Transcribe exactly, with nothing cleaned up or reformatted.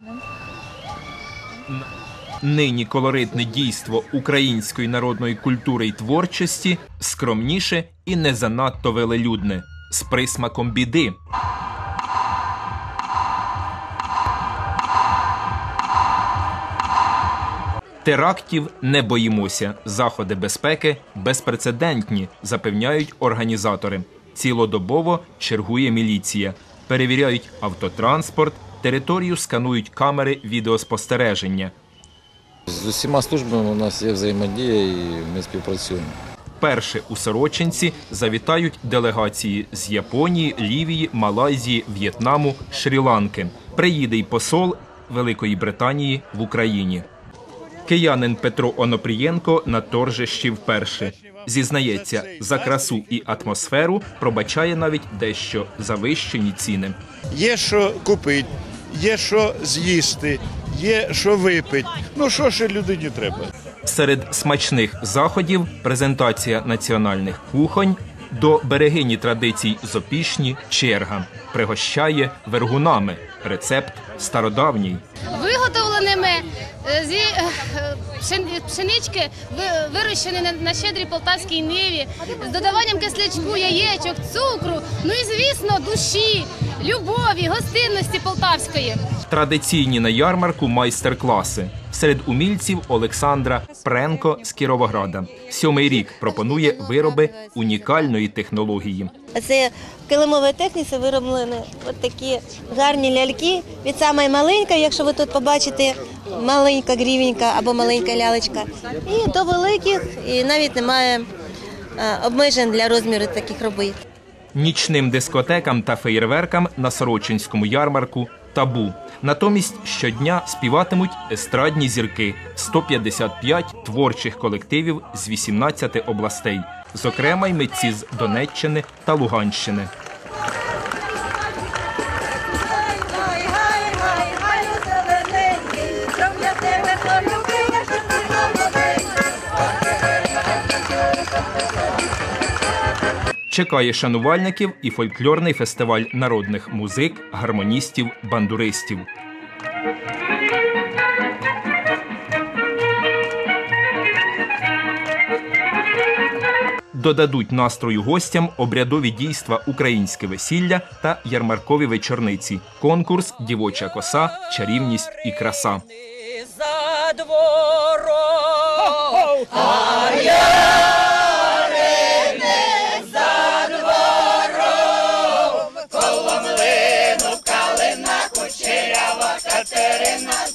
Нині колоритне дійство української народної культури й творчості скромніше і не занадто велелюдне, з присмаком біди. Терактів не боїмося. Заходи безпеки безпрецедентні, запевняють організатори. Цілодобово чергує міліція. Перевіряють автотранспорт, територію сканують камери відеоспостереження. З усіма службами у нас є взаємодія і ми співпрацюємо. Перше у Сорочинці завітають делегації з Японії, Лівії, Малайзії, В'єтнаму, Шрі-Ланки. Приїде й посол Великої Британії в Україні. Киянин Петро Онопрієнко на торжищі вперше. Зізнається, за красу і атмосферу пробачає навіть дещо завищені ціни. Є що купити, є що з'їсти, є що випити. Ну що ще людині треба? Серед смачних заходів презентація національних кухонь, до берегині традицій з Опішні черга. Пригощає вергунами. Рецепт стародавній. Виготовленими зі пшенички, вирощені на щедрій полтавській ниві, з додаванням кислячку, яєчок, цукру, ну і, звісно, душі, любові, гостинності полтавської. Традиційні на ярмарку майстер-класи. Серед умільців Олександра Пренко з Кіровограда. Сьомий рік пропонує вироби унікальної технології. Це в килимовій техніці вироблені от такі гарні ляльки. Від самої маленької, якщо ви тут побачите, маленька гривенька або маленька лялечка. І до великих, і навіть немає обмежень для розміру таких робіт. Нічним дискотекам та феєрверкам на Сорочинському ярмарку табу. Натомість щодня співатимуть естрадні зірки – сто п'ятдесят п'ять творчих колективів з вісімнадцяти областей, зокрема й митці з Донеччини та Луганщини. Чекає шанувальників і фольклорний фестиваль народних музик, гармоністів, бандуристів. Додадуть настрою гостям обрядові дійства «Українське весілля» та ярмаркові вечорниці. Конкурс «Дівоча коса, чарівність і краса». Катерина